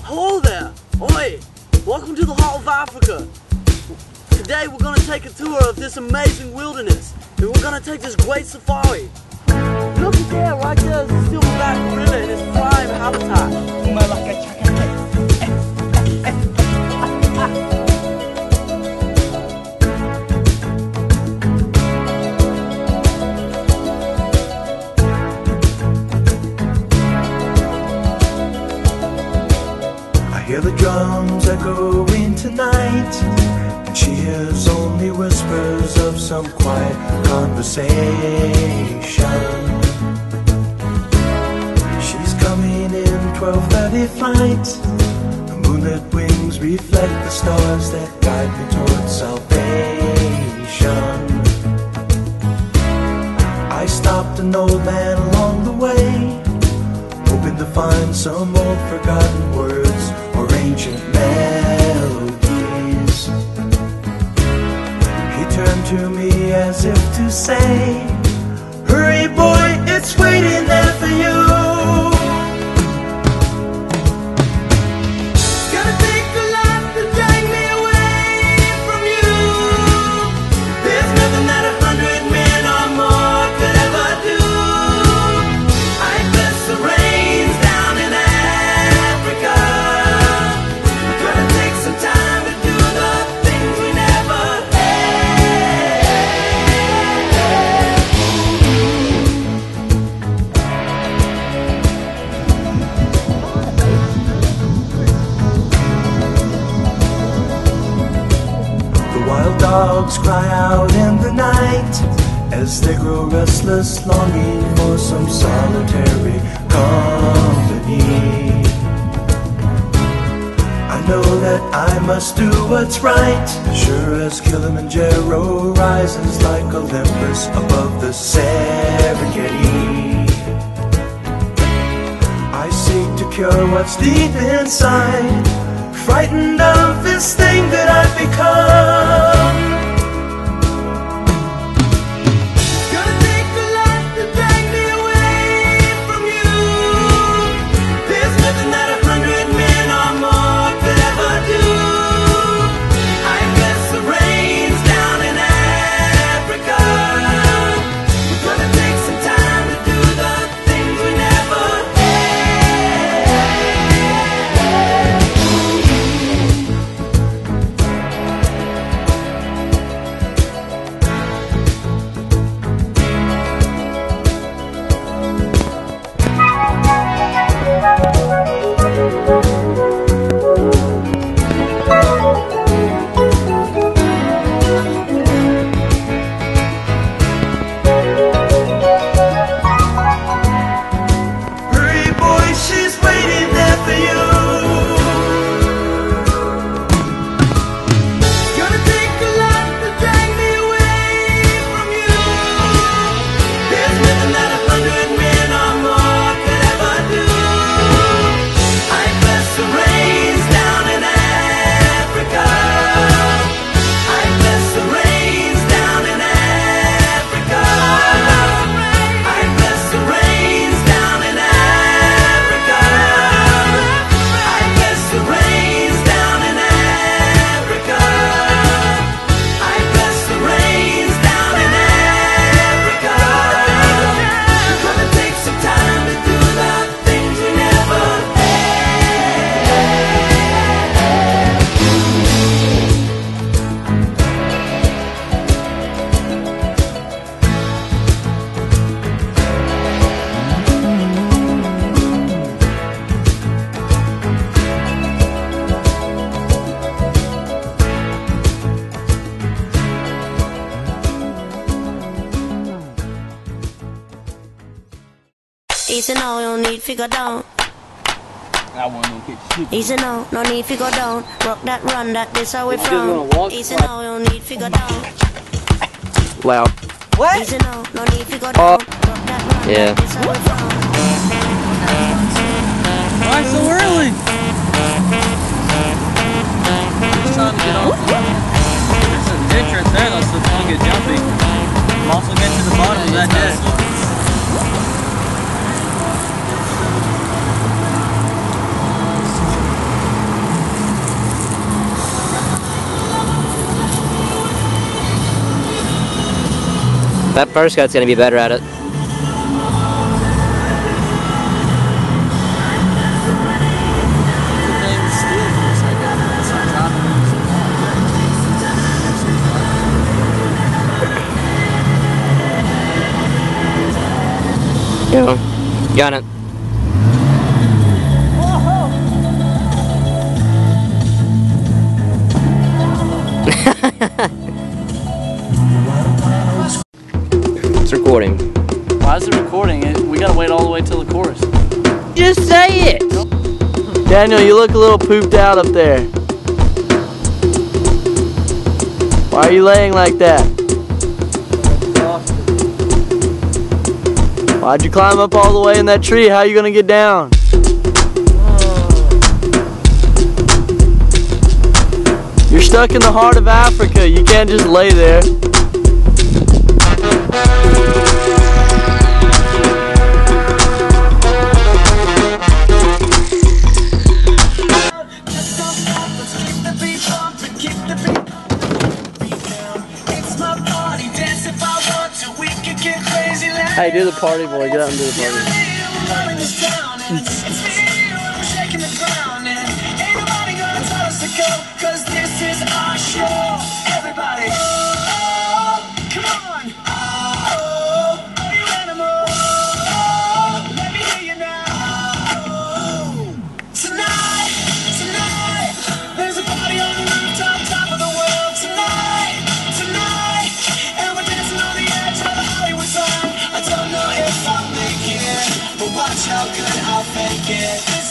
Hello there! Oi! Welcome to the heart of Africa! Today we're going to take a tour of this amazing wilderness, and we're going to take this great safari. Look at there, right there is a silverback gorilla in its prime habitat. Hear the drums echoing tonight, and she hears only whispers of some quiet conversation. She's coming in 12:30 flight. The moonlit wings reflect the stars that guide me towards salvation. I stopped an old man along the way, hoping to find some old forgotten words or ancient melodies. He turned to me as if to say, hurry boy, it's waiting there for you. It's gonna take a lot to drag me away from you. There's nothing that 100 men or more could ever do. I bless the rains down in Africa. Dogs cry out in the night as they grow restless, longing for some solitary company. I know that I must do what's right, sure as Kilimanjaro rises like Olympus above the Serengeti. I seek to cure what's deep inside, frightened of this thing that I've become. It's gonna take a lot to drag me away from you. There's nothing that 100 men or more could ever do. I bless the rains down in Africa. We're gonna take some time to do the things we never Easy now, no need to go down. I want to get shit. Easy now, no need to go down. Rock that, run that, this how we from. Easy now, no need to go down. Loud. What? Easy now, no need to go down. Rock that, run that, this how we from. Why so early? Just trying to get off. There's an entrance there that's so fun to get jumpy. I'm also getting to the bottom of that deck. That first guy's gonna be better at it. Go. Got it. It's recording. Why is it recording? We gotta wait all the way till the chorus. Just say it! Daniel, you look a little pooped out up there. Why are you laying like that? Why'd you climb up all the way in that tree? How are you gonna get down? You're stuck in the heart of Africa. You can't just lay there. Hey, do the party boy. Get out and do the party. Cause this is our show. Everybody, oh, come on. Oh, you animal. Oh, let me hear you now. Oh, tonight, there's a party on the rooftop, top of the world. Tonight, and we're dancing on the edge of the Hollywood sign. I don't know if I'll make it, but watch how good I'll fake it.